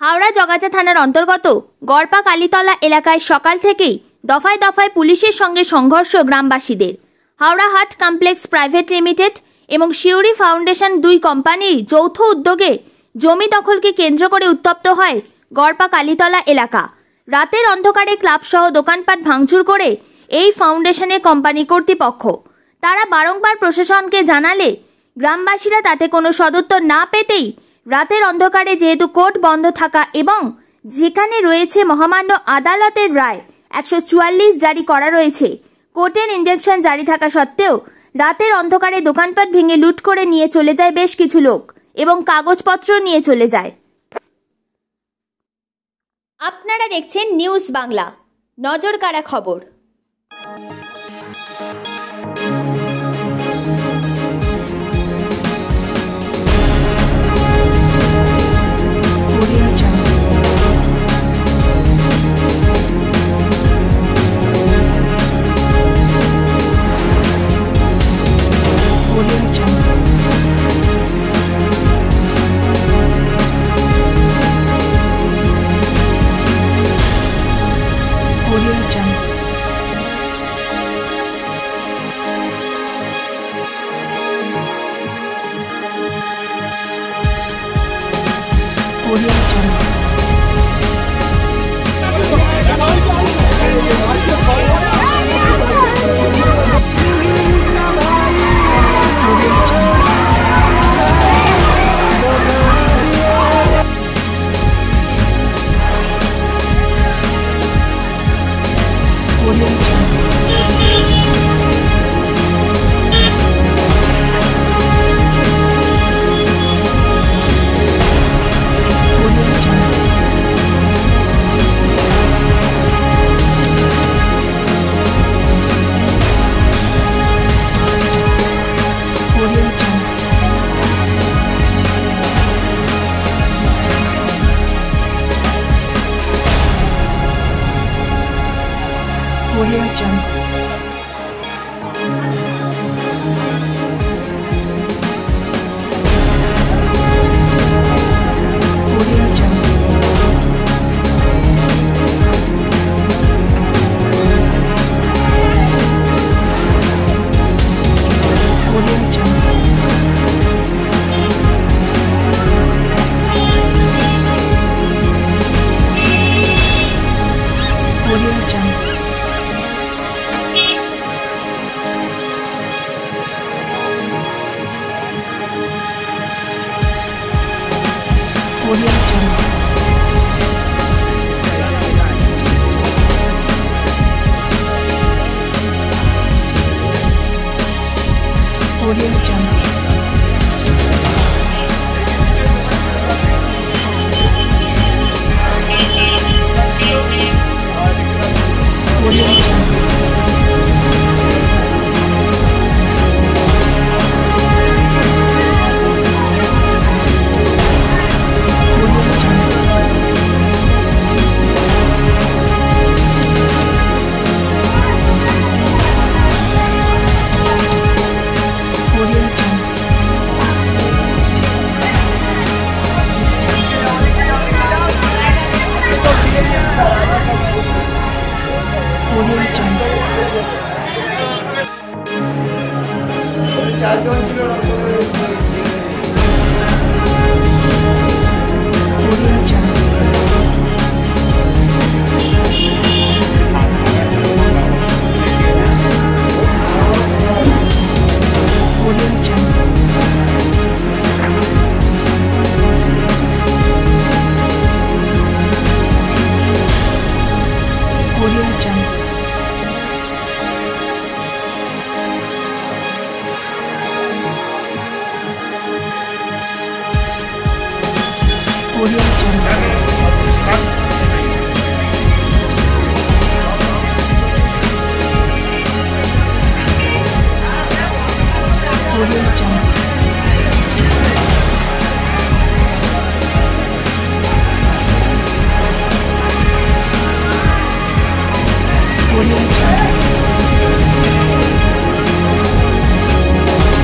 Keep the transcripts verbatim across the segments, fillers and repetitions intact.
হাওড়া জগাছা থানার অন্তর্গত গড়পা কালীতলা এলাকায় সকাল থেকেই দফায় দফায় পুলিশের সঙ্গে সংঘর্ষ গ্রামবাসীদের। হাওড়া হাট কমপ্লেক্স প্রাইভেট লিমিটেড এবং শিউরি ফাউন্ডেশন দুই কোম্পানির যৌথ উদ্যোগে জমি দখলকে কেন্দ্র করে উত্তপ্ত হয় গড়পা কালীতলা এলাকা। রাতের অন্ধকারে ক্লাবসহ দোকানপাট ভাঙচুর করে এই ফাউন্ডেশনের কোম্পানি কর্তৃপক্ষ। তারা বারংবার প্রশাসনকে জানালে গ্রামবাসীরা তাতে কোনো সদুত্তর না পেতেই রাতের অন্ধকারে যেহেতু কোর্ট বন্ধ থাকা এবং যেখানে রয়েছে মহামান্য আদালতের রায় একশো চুয়াল্লিশ জারি করা রয়েছে, কোর্টের ইনজেকশন জারি থাকা সত্ত্বেও রাতের অন্ধকারে দোকানপাট ভেঙে লুট করে নিয়ে চলে যায় বেশ কিছু লোক এবং কাগজপত্র নিয়ে চলে যায়। আপনারা দেখছেন নিউজ বাংলা, নজর কাড়া খবর। Audio Jungle. Audio Jungle. Audio Jungle.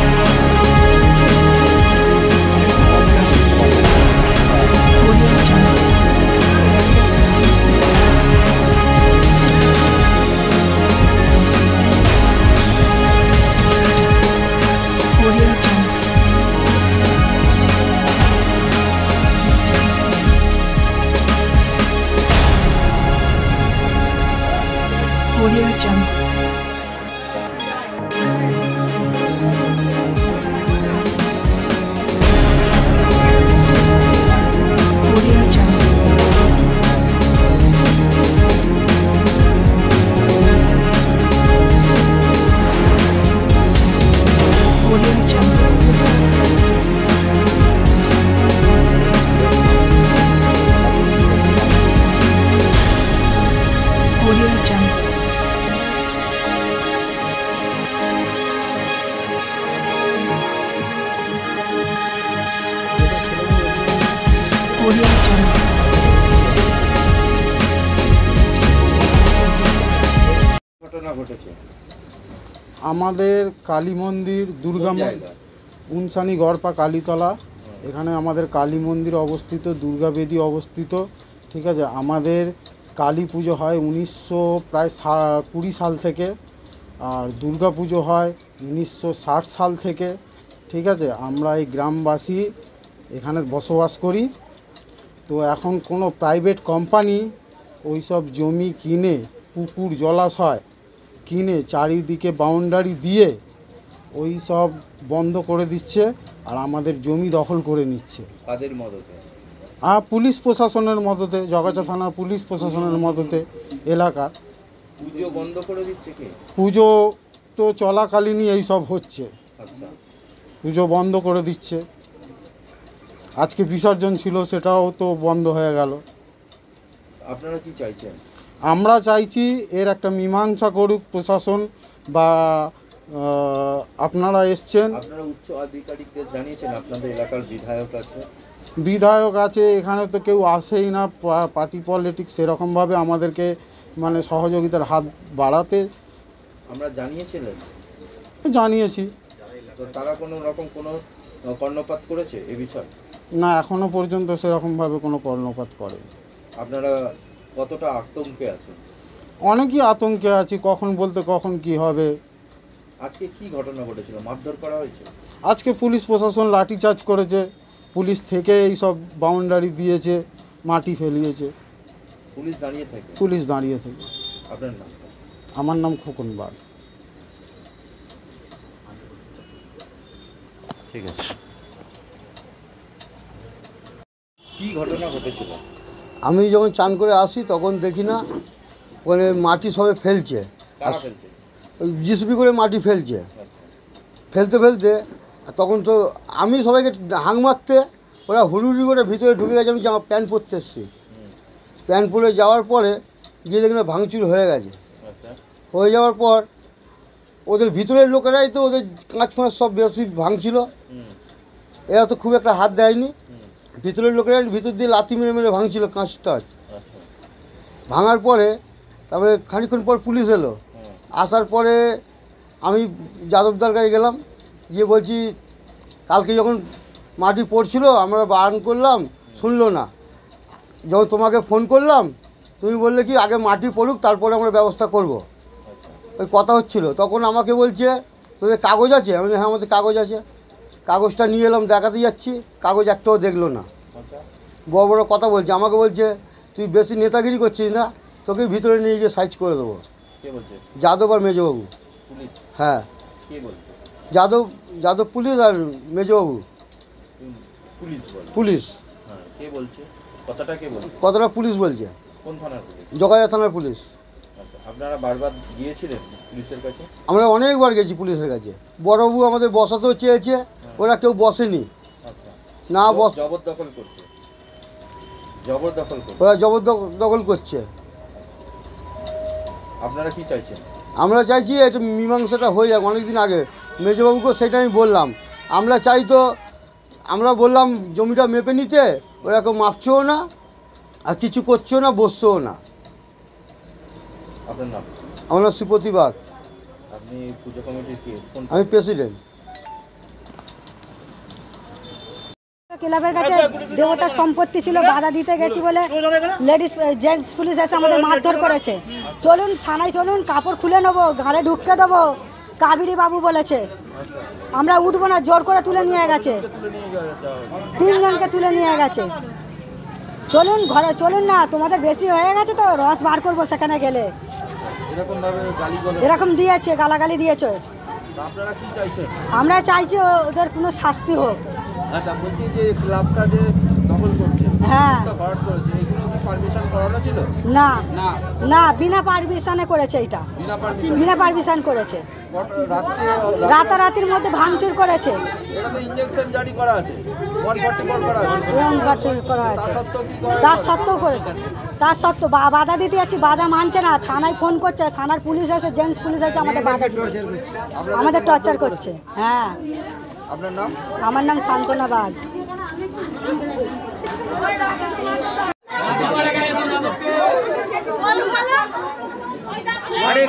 Audio Jungle. Audio Jungle. ঘটনা ঘটেছে আমাদের কালী মন্দির দুর্গা উনসানি গড়পা কালীতলা, এখানে আমাদের কালী মন্দির অবস্থিত, দুর্গা বেদি অবস্থিত। ঠিক আছে, আমাদের কালী পুজো হয় উনিশশো প্রায় কুড়ি সাল থেকে, আর দুর্গা পুজো হয় উনিশশো ষাট সাল থেকে। ঠিক আছে, আমরা এই গ্রামবাসী এখানে বসবাস করি। তো এখন কোনো প্রাইভেট কোম্পানি ওই সব জমি কিনে, পুকুর জলাশয় কিনে চারিদিকে বাউন্ডারি দিয়ে ওই সব বন্ধ করে দিচ্ছে আর আমাদের জমি দখল করে নিচ্ছে। কাদের মদতে? আর পুলিশ প্রশাসনের মদতে, জগাছা থানার পুলিশ প্রশাসনের মদতে এলাকার। পুজো বন্ধ করে দিচ্ছে কি? পুজো তো চলাকালীনই এই সব হচ্ছে। আচ্ছা, পুজো বন্ধ করে দিচ্ছে। আজকে বিসর্জন ছিল, সেটাও তো বন্ধ হয়ে গেল। আপনারা কি চাইছেন? আমরা চাইছি এর একটা মীমাংসা করুক প্রশাসন, বা আপনারা এসছেন। আপনারা উচ্চ আধিকারিকদের জানিয়েছেন? আপনাদের এলাকার বিধায়ক আছে? বিধায়ক আছে, এখানে তো কেউ আসেই না। পার্টি পলিটিক্স সেরকমভাবে আমাদেরকে মানে সহযোগিতার হাত বাড়াতে আমরা জানিয়েছিলেন? জানিয়েছি। তো তারা কোনো রকম কোনো কর্ণপাত করেছে এ বিষয়ে? না, এখনো পর্যন্ত সেরকমভাবে কোনো কর্ণপাত করে। আপনারা কতটা আতঙ্কে আছেন? অনেকই আতঙ্কে আছি, কখন বলতে কখন কি হবে। আজকে কি ঘটনা ঘটেছিল? মারধর করা হয়েছে? আজকে পুলিশ প্রশাসন লাঠিচার্জ করেছে, পুলিশ থেকে এই সব বাউন্ডারি দিয়েছে, মাটি ফেলিয়েছে। পুলিশ দাঁড়িয়ে থাকে? পুলিশ দাঁড়িয়ে থেকে। আপনার নাম? আমার নাম খোকন বাগ। ঠিক আছে। কি ঘটনা ঘটেছিল? আমি যখন চান করে আসি তখন দেখি না ওখানে মাটি সবে ফেলছে, কারা ফেলছে? ওই জিসিবি করে মাটি ফেলছে। ফেলতে ফেলতে তখন তো আমি সবাইকে হাঁক মারতে, ওরা হুড়ুহুড়ি করে ভিতরে ঢুকে গেছে। আমি জামা প্যান্ট পরতে এসেছি, প্যান্ট পরে যাওয়ার পরে গিয়ে দেখি না ভাঙচুর হয়ে গেছে। হয়ে যাওয়ার পর ওদের ভিতরের লোকেরাই তো ওদের কাঁচ ফাঁচ সব বেশি ভাঙছিল, এরা তো খুব একটা হাত দেয়নি। ভিতরের লোকেরা ভিতর দিয়ে লাথি মেরে মেরে ভাঙছিল কাঁচ টাচ। ভাঙার পরে তারপরে খানিকক্ষণ পর পুলিশ এলো। আসার পরে আমি যাদবদার কাছে গেলাম, গিয়ে বলছি কালকে যখন মাটি পড়ছিল আমরা বারণ করলাম, শুনলো না। যখন তোমাকে ফোন করলাম তুমি বললে কি আগে মাটি পড়ুক তারপরে আমরা ব্যবস্থা করব। ওই কথা হচ্ছিল, তখন আমাকে বলছে তোদের কাগজ আছে? আমি হ্যাঁ আমাদের কাগজ আছে। কাগজটা নিয়ে এলাম, দেখাতে যাচ্ছি, কাগজ একটাও দেখলো না। বড় বড় কথা বলছে, আমাকে বলছে তুই বেশি নেতাগিরি করছিস না, তোকে ভিতরে নিয়ে গিয়ে সাইজ করে দেবো। যাদব আর মেজবাবু। হ্যাঁ, যাদব যাদব পুলিশ আর মেজবাবু পুলিশ। পুলিশ কে বলছে কথাটা? কে বলছে কথাটা? পুলিশ বলছে। কোন থানার পুলিশ? জগাছা থানার পুলিশ। আপনারা বারবার গিয়েছিলেন পুলিশের কাছে? আমরা অনেকবার গেছি পুলিশের কাছে। বড়বাবু আমাদের বসাতেও চেয়েছে, ওরা কেউ বসেনি। না বস জবরদখল করছে, জবরদখল করছে, ওরা জবরদখল করছে। আপনারা কি চাইছেন? আমরা চাইছি এটা মীমাংসাটা হয়ে যাক। অনেকদিন আগে মেজবাবুকে সেটা আমি বললাম। আমরা চাই তো, আমরা বললাম জমিটা মেপে নিতে, ওরা কেউ মাপছেও না আর কিছু করছেও না, বসছেও না। আপনার নাম? আমার নাম শ্রীপতি বাগ। আপনি পুজো কমিটির কি? আমি প্রেসিডেন্ট। ক্লাবের কাছে দেবতার সম্পত্তি ছিল, বাধা দিতে গেছি বলে লেডিস জেন্টস পুলিশ এসে আমাদের মারধর করেছে। চলুন থানায় চলুন, কাপড় খুলে নেবো, ঘাড়ে ঢুকতে দেবো, কাবেরী বাবু বলেছে। আমরা উঠবো না, জোর করে তুলে নিয়ে গেছে, তিনজনকে তুলে নিয়ে গেছে। চলুন ঘরে চলুন না, তোমাদের বেশি হয়ে গেছে তো, রস বার করবো সেখানে গেলে। এরকম দিয়েছে, গালাগালি দিয়েছে। আপনারা কি চাইছেন? আমরা চাইছি ওদের কোনো শাস্তি হোক। আচ্ছা, বলছি যে ক্লাবটা যে দখল করছে, হ্যাঁ, ভরাট করেছে, এগুলো কি পারমিশন করানো ছিল? না না, বিনা পারমিশনে করেছে। এটা বিনা পারমিশন করেছে, রাতারাতির মধ্যে ভাঙচুর করেছে। এটা তো ইনজেকশন জারি করা আছে, ওয়ান ফর্টি ফোর করা আছে, এরকম ঘটনা করা আছে। তার সত্ত্বেও করেছে, তার সত্ত্বেও বা- বাধা দিতে যাচ্ছি, বাধা মানছে না। থানায় ফোন করছে, থানার পুলিশ এসে, জেন্টস পুলিশ এসে আমাদের বাধা দিচ্ছে, আমাদের টর্চার করছে। হ্যাঁ। আপনার নাম? আমার নাম শান্তনা বাগ।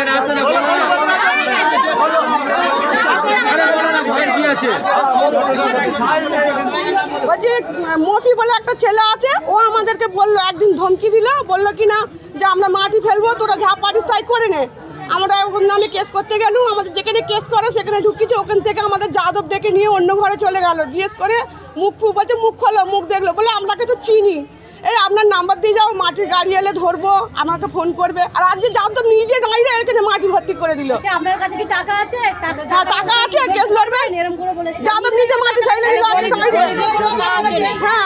বলছি মফি বলে একটা ছেলে আছে, ও আমাদেরকে বললো, একদিন ধমকি দিল, বললো কি না যে আমরা মাটি ফেলবো, তোরা যা পারিস তাই করে নে। আমরা ওখান নামে কেস করতে গেলাম, আমাদের যেখানে কেস করে সেখানে ঢুকিয়েছে, ওখান থেকে আমাদের যাদব ডেকে নিয়ে অন্য ঘরে চলে গেল। জিজ্ঞেস করে মুখ ফু বলছে, মুখ খোলো, মুখ দেখলো, বলে আপনাকে তো চিনি, এই আপনার নাম্বার দিয়ে যাও, মাটির গাড়ি এলে ধরবো, আমাকে ফোন করবে। আর আজকে যাদব নিজে গাড়ি এখানে মাটি ভর্তি করে দিল। আপনার কাছে কি টাকা আছে? হ্যাঁ টাকা আছে, কেস লড়বে। যাদব নিজে মাটি ফেলে দিল। হ্যাঁ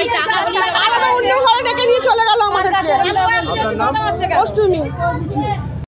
আলাদা অন্য ঘরে ডেকে নিয়ে চলে গেল আমাদেরকে। অষ্টমী।